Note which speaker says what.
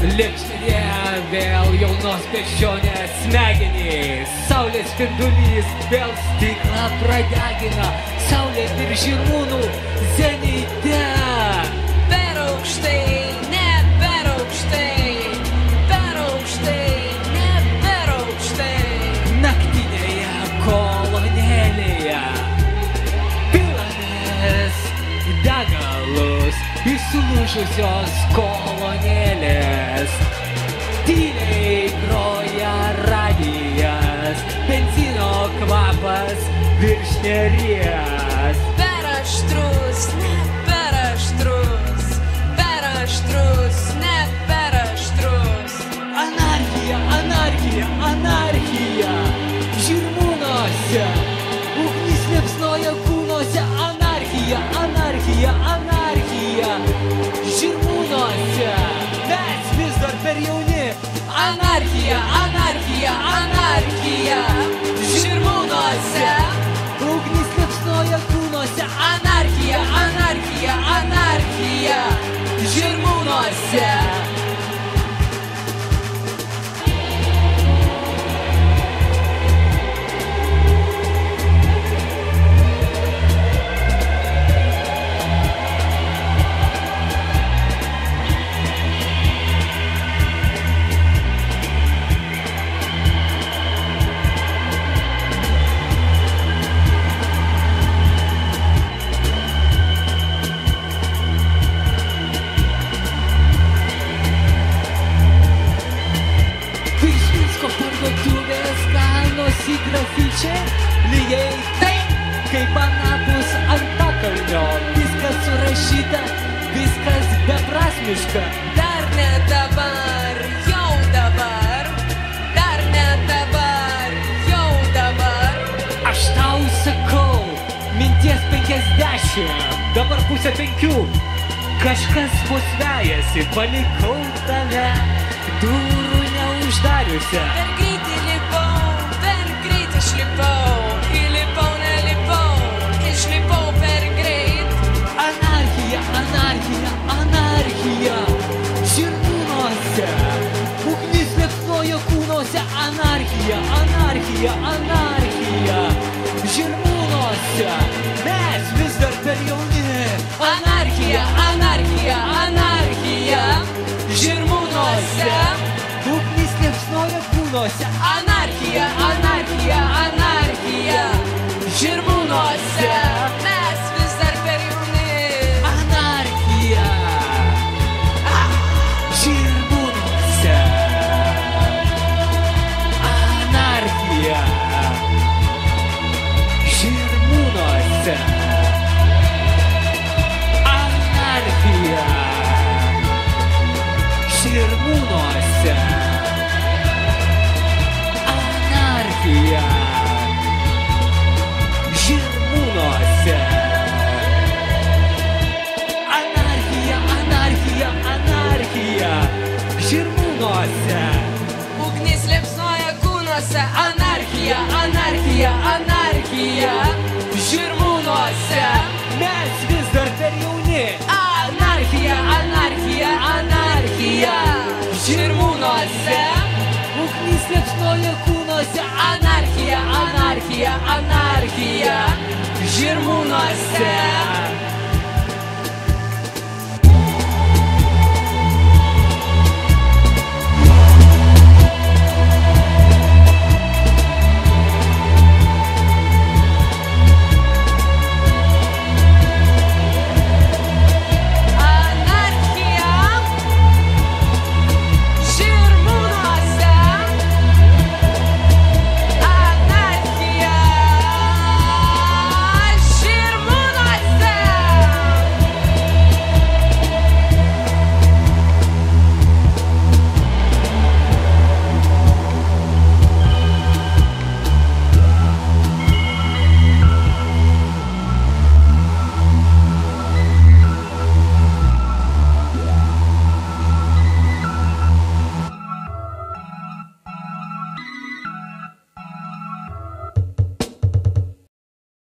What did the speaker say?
Speaker 1: Lėkštėje vėl jaunos beždžionės smegenys. Saulės spindulys vėl stiklą pradegina. Saulė virš žirmūnų zenite.
Speaker 2: Per aukštai, ne per aukštai. Per aukštai, ne per aukštai.
Speaker 1: Naktinėje kolonėlėje pilamės degalus į sulūžusios kolonėlės. Tyliai groja radijas, benzino kvapas virš neries.
Speaker 2: Per aštrus, ne per aštrus. Per aštrus, ne per aštrus.
Speaker 1: Anarchija, anarchija, anarchija žirmūnuose. Ugnis liepsnoja kūnuose. Anarchija, anarchija, anarchija žirmūnuose. Mes vis dar per jauni.
Speaker 2: Anarchija, anarchija, anarchija žirmūnuose.
Speaker 1: Ugnis liepsnoja kūnuose.
Speaker 2: Anarchija, anarchija, anarchija žirmūnuose.
Speaker 1: Grafičiai lygiai taip, kaip anapus Antakalnio. Viskas surašyta, viskas beprasmiška.
Speaker 2: Dar ne dabar, jau dabar. Dar ne dabar, jau dabar.
Speaker 1: Aš tau sakau, minties 50, dabar pusę 5. Kažkas mus vejasi, palikau tave durų neuždariusią.
Speaker 2: Per greitį lipau, per greit išlipau. Įlipau, nelipau, išlipau per greit.
Speaker 1: Anarchija, anarchija, anarchija žirmūnuose. Ugnis liepsnoja kūnuose. Anarchija, anarchija, anarchija žirmūnuose. Mes vis dar per jauni.
Speaker 2: Anarchija, anarchija, anarchija žirmūnuose.
Speaker 1: Ugnis liepsnoja kūnuose.
Speaker 2: Anarchija, anarchija, anarchija žirmūnuose. Mes vis dar per jauni.
Speaker 1: Anarchija žirmūnuose. Anarchija žirmūnuose. Anarchija žirmūnuose. Anarchija žirmūnuose. Anarchija, anarchija, anarchija žirmūnuose.
Speaker 2: Ugnis liepsnoja kūnuose. Anarchija, anarchija, anarchija žirmūnuose.
Speaker 1: Mes vis dar per jauni.
Speaker 2: Anarchija, anarchija, anarchija žirmūnuose.
Speaker 1: Ugnis liepsnoja kūnuose.
Speaker 2: Anarchija, anarchija, anarchija žirmūnuose.